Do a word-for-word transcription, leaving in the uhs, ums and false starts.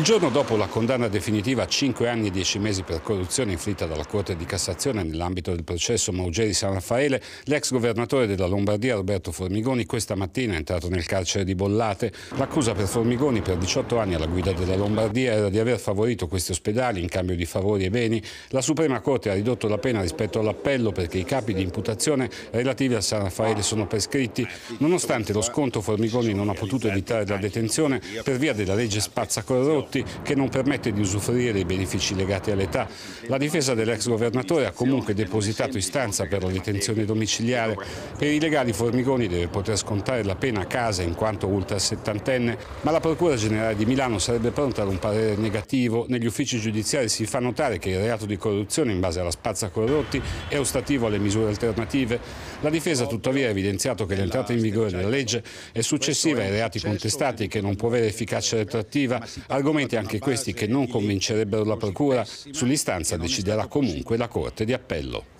Il giorno dopo la condanna definitiva a cinque anni e dieci mesi per corruzione inflitta dalla Corte di Cassazione nell'ambito del processo Maugeri San Raffaele, l'ex governatore della Lombardia Roberto Formigoni questa mattina è entrato nel carcere di Bollate. L'accusa per Formigoni, per diciotto anni alla guida della Lombardia, era di aver favorito questi ospedali in cambio di favori e beni. La Suprema Corte ha ridotto la pena rispetto all'appello perché i capi di imputazione relativi al San Raffaele sono prescritti. Nonostante lo sconto, Formigoni non ha potuto evitare la detenzione per via della legge spazzacorrotti che non permette di usufruire dei benefici legati all'età. La difesa dell'ex governatore ha comunque depositato istanza per la detenzione domiciliare. Per i legali Formigoni deve poter scontare la pena a casa in quanto ultra settantenne, ma la Procura Generale di Milano sarebbe pronta ad un parere negativo. Negli uffici giudiziari si fa notare che il reato di corruzione in base alla spazzacorrotti è ostativo alle misure alternative. La difesa tuttavia ha evidenziato che l'entrata in vigore della legge è successiva ai reati contestati e che non può avere efficacia retroattiva, argomenti anche questi che non convincerebbero la Procura. Sull'istanza deciderà comunque la Corte di Appello.